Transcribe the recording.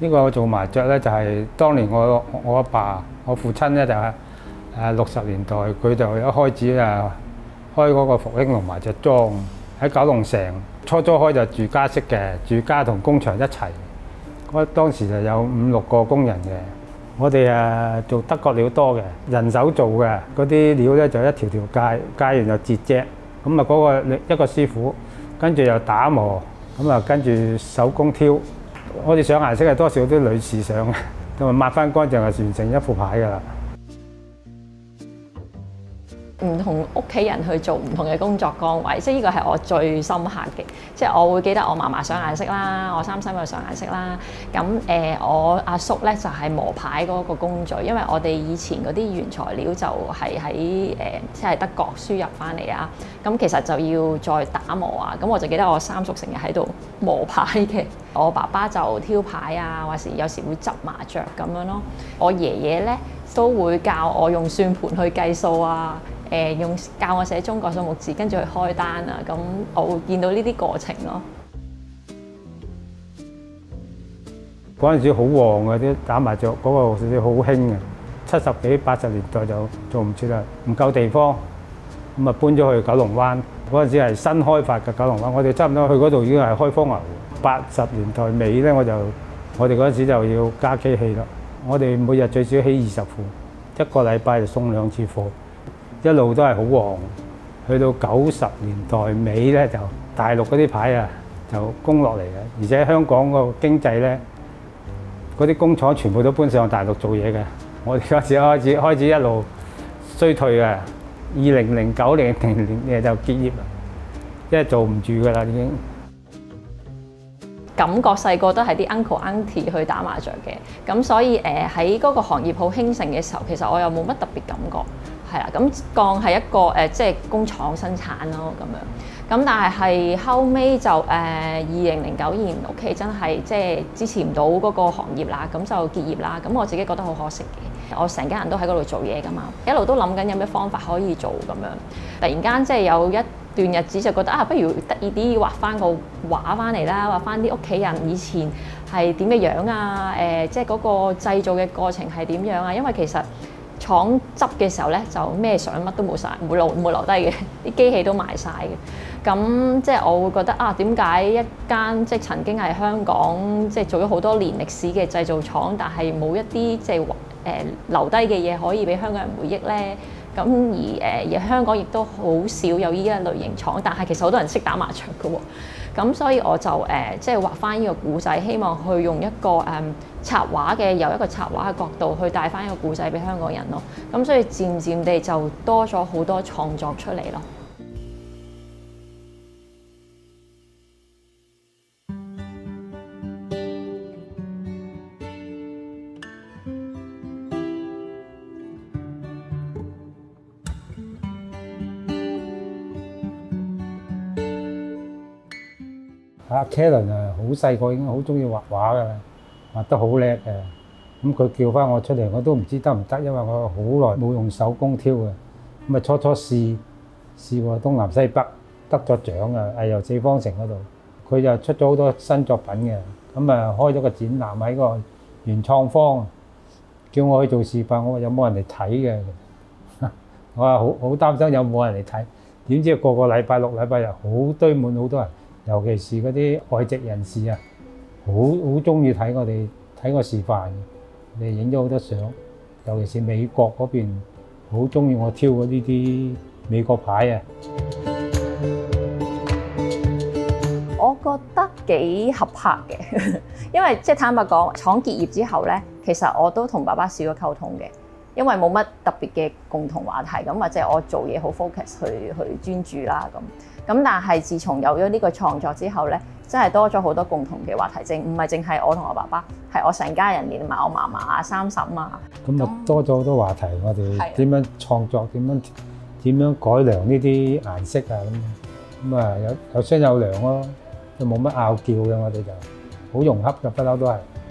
呢個做麻雀咧，就係當年我阿爸、我父親咧就係60年代，佢就一開始開嗰個復興龍麻雀莊喺九龍城。初開就住家式嘅，住家同工場一齊。當時就有5、6個工人嘅。我哋做德國料多嘅，人手做嘅嗰啲料咧就一條條界完就截啫。咁嗰個一個師傅，跟住又打磨，咁跟住手工挑。我哋上顏色係多少啲女士上，同埋抹翻乾淨就完成一副牌㗎啦。 唔同屋企人去做唔同嘅工作崗位，即係呢個係我最深刻嘅。即係我會記得我嫲嫲上顏色啦，我三嬸又上顏色啦。咁我阿叔咧就係磨牌嗰個工序，因為我哋以前嗰啲原材料就係喺即係德國輸入翻嚟啊。咁其實就要再打磨啊。咁我就記得我三叔成日喺度磨牌嘅，我爸爸就挑牌啊，或是有時會執麻雀咁樣咯。我爺爺咧都會教我用算盤去計數啊。教我寫中國數目字，跟住去開單啊！咁我會見到呢啲過程咯。 嗰陣時好旺嘅啲打麻雀，嗰個好興嘅。70幾80年代就做唔切啦，唔夠地方，咁搬咗去九龍灣。嗰陣時係新開發嘅九龍灣，我哋差唔多去嗰度已經係開荒牛。80年代尾咧，我哋嗰陣時就要加機器啦。我哋每日最少起20副，一個禮拜就送2次貨。一路都係好旺，去到90年代尾咧，就大陸嗰啲牌就供落嚟嘅，而且香港個經濟咧，嗰啲工廠全部都搬上大陸做嘢嘅。我哋嗰時開始一路衰退嘅，2009年就結業啦，因為做唔住㗎啦已經。 感覺細個都係啲 uncle auntie 去打麻雀嘅，咁所以喺嗰個行業好興盛嘅時候，其實我又冇乜特別感覺。係啦，咁鋼係一個即係工廠生產咯咁樣。咁但係後尾就2009年屋企真係即係支持唔到嗰個行業啦，咁就結業啦。咁我自己覺得好可惜嘅。我成家人都喺嗰度做嘢㗎嘛，一路都諗緊有咩方法可以做咁樣。突然間即係有一段日子就覺得不如得意啲畫翻個畫翻嚟啦，畫翻啲屋企人以前係點嘅樣啊？即係嗰個製造嘅過程係點樣啊？因為其實廠執嘅時候咧，就咩相乜都冇晒，唔會留低嘅，啲機器都賣晒嘅。咁即係我會覺得點解一間即係曾經係香港即係做咗好多年歷史嘅製造廠，但係冇一啲即係留低嘅嘢可以俾香港人回憶咧？咁而香港亦都好少有呢一類型廠，但係其實好多人識打麻雀嘅喎。咁所以我就即係畫翻呢個故仔，希望去用一個插畫嘅由一個插畫嘅角度去帶翻一個故仔俾香港人咯。咁所以漸漸地就多咗好多創作出嚟咯。 阿 Karen 好細個已經好中意畫畫㗎啦，畫得好叻嘅。咁佢叫翻我出嚟，我都唔知得唔得，因為我好耐冇用手工挑嘅。咁初試過東南西北，得咗獎啊！藝遊四方城嗰度，佢就出咗好多新作品嘅。咁開咗個展覽喺個原創坊，叫我去做示範。我話有冇人嚟睇嘅？我話好擔心有冇人嚟睇。點知個禮拜六、禮拜日好堆滿好多人。尤其是嗰啲外籍人士好中意睇我哋睇個示範，你影咗好多相。尤其是美國嗰邊好中意我挑嗰呢啲美國牌。 我覺得幾合拍嘅，因為即係坦白講，廠結業之後咧，其實我都同爸爸少咗溝通嘅，因為冇乜特別嘅共同話題，咁或者我做嘢好 focus 去專注啦咁。咁但係自從有咗呢個創作之後咧，真係多咗好多共同嘅話題，唔係淨係我同我爸爸，係我成家人連埋我嫲嫲啊、三嬸啊。 咁多咗好多話題，我哋點樣創作，點樣改良呢啲顏色啊咁有商有量咯，都冇乜拗撬嘅，我哋就好融洽嘅，不嬲都係。